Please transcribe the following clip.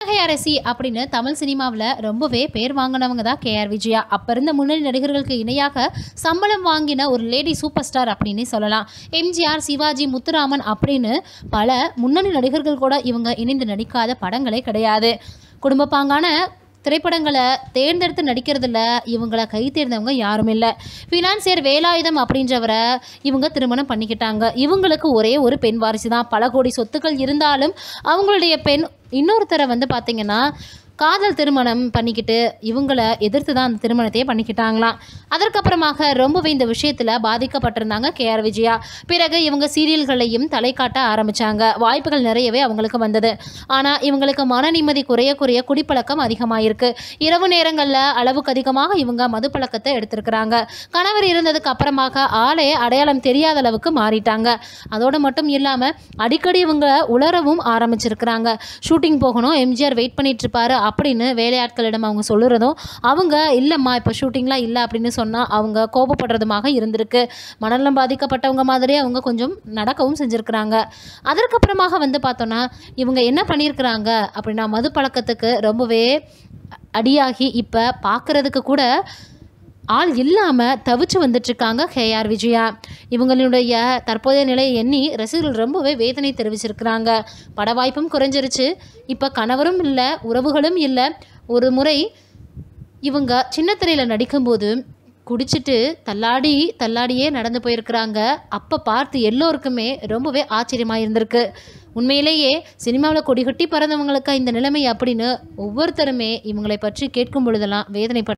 அரசி அப்படின்னு தமிழ் சினிமாவில் ரொம்பவே பேர் வாங்கினவங்க தான் கேஆர் விஜயா. அப்போ இருந்த முன்னணி நடிகர்களுக்கு இணையாக சம்பளம் வாங்கின ஒரு லேடி சூப்பர் ஸ்டார் அப்படின்னு சொல்லலாம். எம்ஜிஆர், சிவாஜி, முத்துராமன் அப்படின்னு பல முன்னணி நடிகர்கள் கூட இவங்க இணைந்து நடிக்காத படங்களே கிடையாது. குடும்பப்பாங்கான திரைப்படங்களை தேர்ந்தெடுத்து நடிக்கிறதுல இவங்களை கை தேர்ந்தவங்க யாரும் இல்லை. ஃபினான்சியர் வேலாயுதம் அப்படின்றவரை இவங்க திருமணம் பண்ணிக்கிட்டாங்க. இவங்களுக்கு ஒரே ஒரு பெண் வாரிசு தான். பல கோடி சொத்துக்கள் இருந்தாலும் அவங்களுடைய பெண் இன்னொருத்தரை பார்த்திங்கன்னா காதல் திருமணம் பண்ணிக்கிட்டு இவங்களை எதிர்த்து தான் அந்த திருமணத்தையே பண்ணிக்கிட்டாங்களாம். அதற்கப்புறமாக ரொம்பவே இந்த விஷயத்தில் பாதிக்கப்பட்டிருந்தாங்க கேஆர் விஜயா. பிறகு இவங்க சீரியல்களையும் தலை காட்ட ஆரம்பித்தாங்க. வாய்ப்புகள் நிறையவே அவங்களுக்கு வந்தது. ஆனால் இவங்களுக்கு மன நிம்மதி குறைய குறைய குடிப்பழக்கம் அதிகமாகிருக்கு. இரவு நேரங்களில் அளவுக்கு அதிகமாக இவங்க மது பழக்கத்தை எடுத்திருக்கிறாங்க. கணவர் இருந்ததுக்கு அப்புறமாக ஆளையே அடையாளம் தெரியாத அளவுக்கு மாறிட்டாங்க. அதோடு மட்டும் இல்லாமல் அடிக்கடி இவங்க உளரவும் ஆரம்பிச்சிருக்கிறாங்க. ஷூட்டிங் போகணும், எம்ஜிஆர் வெயிட் பண்ணிட்டு இருப்பாரு அப்படின்னு வேலையாட்களிடம் அவங்க சொல்லுறதும், அவங்க இல்லைம்மா இப்போ ஷூட்டிங்லாம் இல்லை அப்படின்னு சொன்னால் அவங்க கோபப்படுறதுமாக இருந்திருக்கு. மனநலம் பாதிக்கப்பட்டவங்க மாதிரியே அவங்க கொஞ்சம் நடக்கவும் செஞ்சுருக்கிறாங்க. அதற்கப்புறமாக பார்த்தோன்னா இவங்க என்ன பண்ணியிருக்கிறாங்க அப்படின்னா மது பழக்கத்துக்கு ரொம்பவே அடியாகி இப்போ பார்க்குறதுக்கு கூட ஆள் இல்லாமல் தவிச்சு வந்துட்டுருக்காங்க கேஆர் விஜயா. இவங்களுடைய தற்போதைய நிலையை எண்ணி ரசிகர்கள் ரொம்பவே வேதனை தெரிவிச்சிருக்கிறாங்க. பட வாய்ப்பும் குறைஞ்சிருச்சு. இப்போ கணவரும் இல்லை, உறவுகளும் இல்லை. ஒரு முறை இவங்க சின்னத்திரையில் நடிக்கும்போது குடிச்சிட்டு தள்ளாடியே நடந்து போயிருக்கிறாங்க. அப்போ பார்த்து எல்லோருக்குமே ரொம்பவே ஆச்சரியமாக இருந்திருக்கு. உண்மையிலேயே சினிமாவில் கொடிகட்டி பறந்தவங்களுக்கு இந்த நிலைமை அப்படின்னு ஒவ்வொருத்தருமே இவங்களை பற்றி கேட்கும் பொழுதெல்லாம் வேதனைப்பட்டு